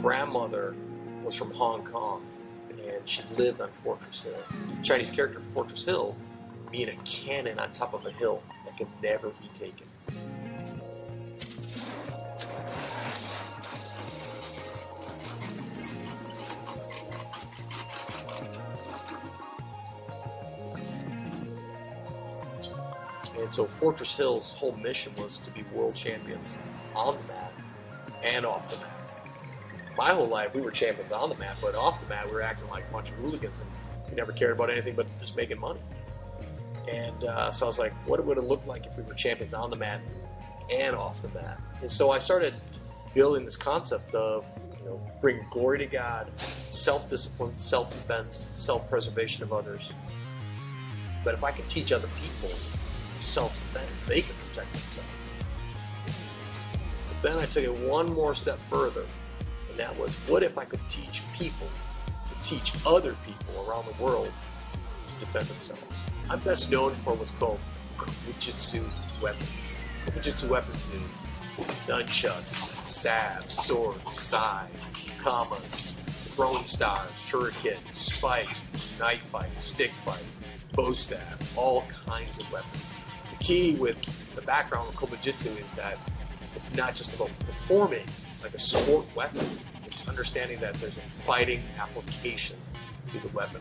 grandmother was from Hong Kong, and she lived on Fortress Hill. Chinese character from Fortress Hill being a cannon on top of a hill that can never be taken. And so Fortress Hill's whole mission was to be world champions on the mat and off the mat. My whole life we were champions on the mat, but off the mat we were acting like a bunch of hooligans and we never cared about anything but just making money. And so I was like, what would it look like if we were champions on the mat and off the mat? And so I started building this concept of, bring glory to God, self-discipline, self-defense, self-preservation of others. But if I could teach other people self-defense, they can protect themselves. But then I took it one more step further, and that was, what if I could teach people to teach other people around the world to defend themselves? I'm best known for what's called Kobujitsu weapons. Kobujitsu weapons is nunchucks, stabs, swords, sai, kamas, throwing stars, shurikens, spikes, knife fight, stick fight, bow stab, all kinds of weapons. The key with the background of Kobujitsu is that it's not just about performing like a sport weapon, it's understanding that there's a fighting application to the weapon.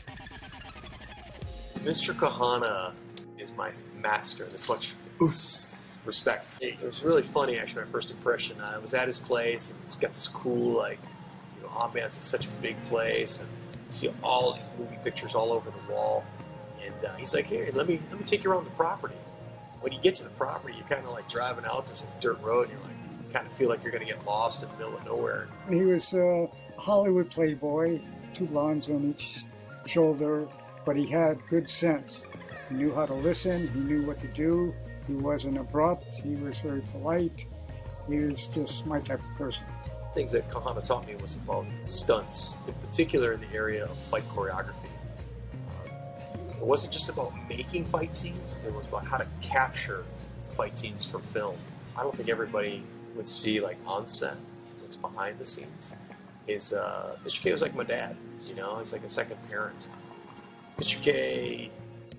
Mr. Kahana is my master. There's much respect. It was really funny, actually, my first impression. I was at his place, and he's got this cool, ambiance. It's such a big place, and you see all these movie pictures all over the wall. And he's like, "Here, let me take you around the property." When you get to the property, you're kind of like driving out. There's a dirt road, and you kind of feel like you're going to get lost in the middle of nowhere. He was a Hollywood playboy, 2 blondes on each shoulder, but he had good sense. He knew how to listen. He knew what to do. He wasn't abrupt. He was very polite. He was just my type of person. Things that Kahana taught me was about stunts, in particular in the area of fight choreography. It wasn't just about making fight scenes, it was about how to capture fight scenes for film. I don't think everybody would see, on set, what's behind the scenes. Mr. K was like my dad, he's like a second parent. Mr. K,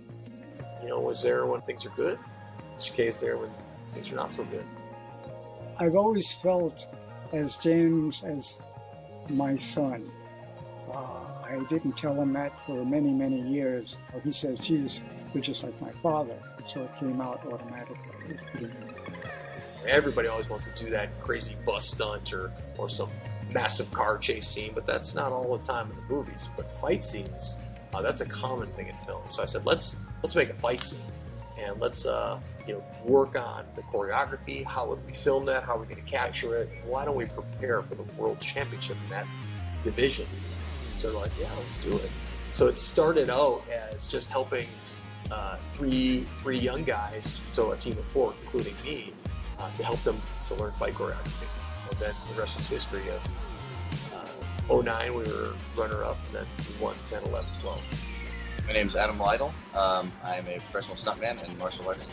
was there when things are good. Mr. K is there when things are not so good. I've always felt James as my son. I didn't tell him that for many, many years. He says, "Geez, you're just like my father." So it came out automatically. Everybody always wants to do that crazy bus stunt or some massive car chase scene, but that's not all the time in the movies. But fight scenes, that's a common thing in film. So I said, let's make a fight scene, and let's work on the choreography. How would we film that? How are we going to capture it? Why don't we prepare for the world championship in that division? So they're like, yeah, let's do it. So it started out as just helping three young guys, so a team of 4, including me, to help them to learn fight choreography. And then the rest is history. Of 09, we were runner-up, and then we won 10, 11, 12. My name is Adam Lytle. I'm a professional stuntman and martial artist.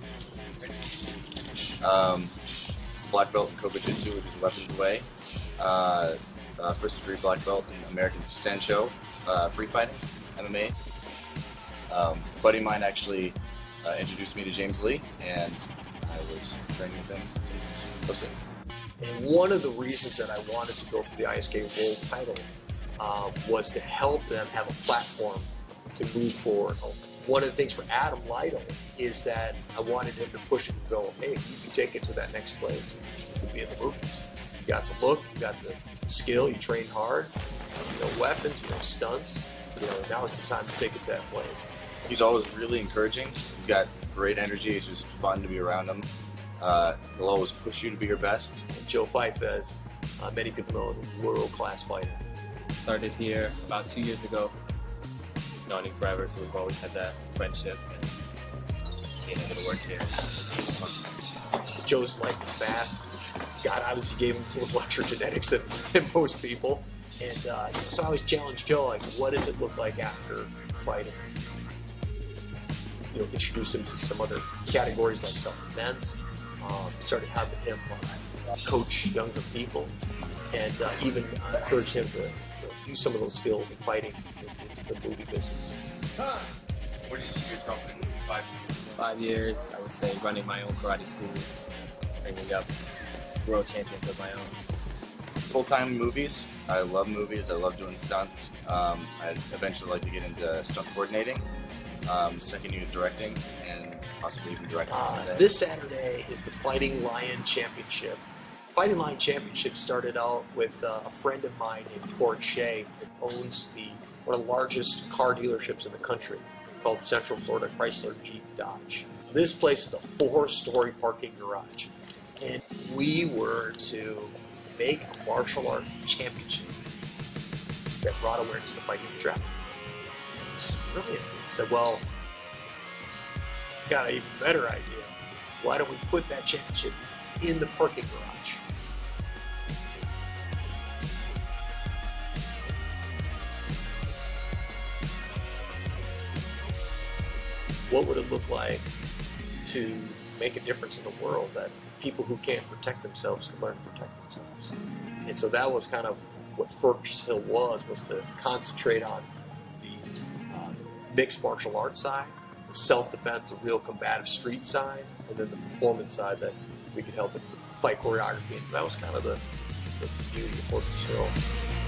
Black belt in Kobujitsu, which is weapons way. First degree black belt in American Sancho, free fighting, MMA. A buddy of mine actually introduced me to James Lee, and I was training with him since 06. And one of the reasons that I wanted to go for the ISK World title was to help them have a platform to move forward. One of the things for Adam Lytle is that I wanted him to push it and go, hey, if you can take it to that next place, you could be in the movies. You got the look, you got the skill, you trained hard, you know weapons, you know stunts. Now it's the time to take it to that place. He's always really encouraging. He's got great energy. It's just fun to be around him. He'll always push you to be your best. And Joe Fife, as many people know, is a world-class fighter. Started here about 2 years ago. Known him forever, so we've always had that friendship and being able to work here. Joe's like fast. God obviously gave him a little extra genetics than most people. And so I always challenge Joe, like, what does it look like after fighting? Introduced him to some other categories like self-defense. Started having him coach younger people and even encourage him to use some of those skills in fighting into the movie business. Where do you see yourself in 5 years? 5 years, I would say running my own karate school, bringing up world champions of my own. Full-time movies. I love movies. I love doing stunts. I'd eventually like to get into stunt coordinating, second unit directing, and possibly even directing someday. This Saturday is the Fighting Lion Championship. Fighting Lion Championship started out with a friend of mine named Port Shea that owns one of the largest car dealerships in the country called Central Florida Chrysler Jeep Dodge. This place is a 4-story parking garage. And we were to make a martial art championship that brought awareness to fighting the traffic. It's brilliant. I said, well, got an even better idea. Why don't we put that championship in the parking garage? What would it look like to make a difference in the world that people who can't protect themselves can learn to protect themselves? And so that was kind of what First Hill was to concentrate on the mixed martial arts side, the self-defense, the real combative street side, and then the performance side that we could help with fight choreography. And that was kind of the beauty of First Hill.